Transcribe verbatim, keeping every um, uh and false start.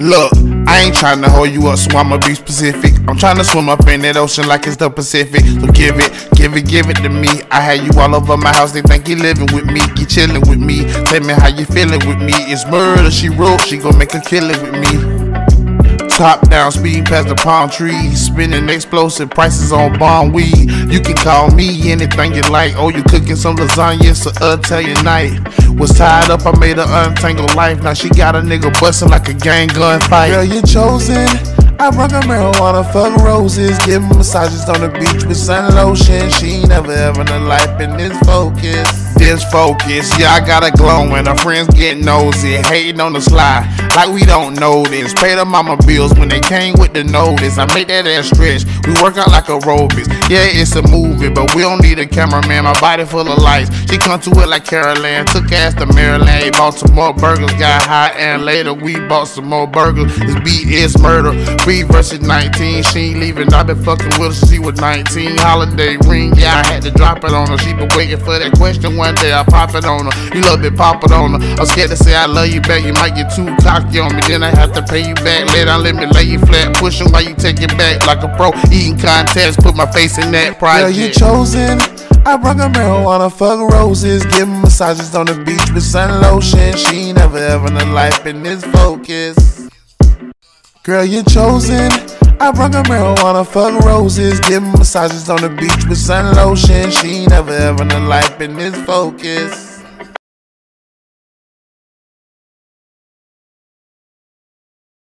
Look, I ain't tryna hold you up, so I'ma be specific. I'm tryna swim up in that ocean like it's the Pacific. So give it, give it, give it to me. I had you all over my house, they think you living with me. You chillin' with me, tell me how you feeling with me. It's murder, she wrote, she gon' make a killing with me. Top down, speeding past the palm trees, spinning explosive prices on bomb weed. You can call me anything you like. Oh, you cooking some lasagna, it's a Italian night. Was tied up, I made her untangle life. Now she got a nigga bustin' like a gang gun fight. Girl, you chosen. I rock a marijuana, fuck roses, give massages on the beach with sun lotion. She ain't never ever in her life been this focused. This focus, yeah, I got a glowing. Her friends get nosy, hating on the slide like we don't know this. Pay the mama bills when they came with the notice. I make that ass stretch, we work out like aerobics. Yeah, it's a movie, but we don't need a cameraman. My body full of lights, she come to it like Caroline. Took ass to Maryland, bought some more burgers, got high, and later we bought some more burgers. This beat is murder. Free versus nineteen, she ain't leaving. I been fucking with her since she was nineteen. Holiday ring, yeah, I had to drop it on her. She been waiting for that question. One day I pop it on her. You love it, pop it on her. I'm scared to say I love you back. You might get too cocky on me, then I have to pay you back. Lay down, let me lay you flat. Pushing while you take it back like a pro. Eating contest, put my face in that project. Girl, you chosen. I rock a marijuana, fuck roses, give massages on the beach with sun lotion. She ain't never ever in her life been this focused. Girl, you chosen. I rock a marijuana, fuck roses, give massages on the beach with sun lotion. She ain't never ever in her life been this focused.